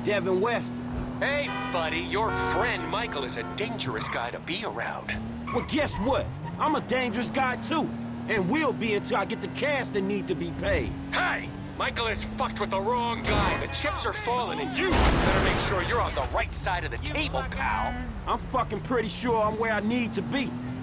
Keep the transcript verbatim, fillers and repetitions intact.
Devin West. Hey, buddy, your friend Michael is a dangerous guy to be around. Well, guess what? I'm a dangerous guy, too. And will be until I get the cash that need to be paid. Hey! Michael is fucked with the wrong guy. The chips are falling, and you better make sure you're on the right side of the table, pal. I'm fucking pretty sure I'm where I need to be.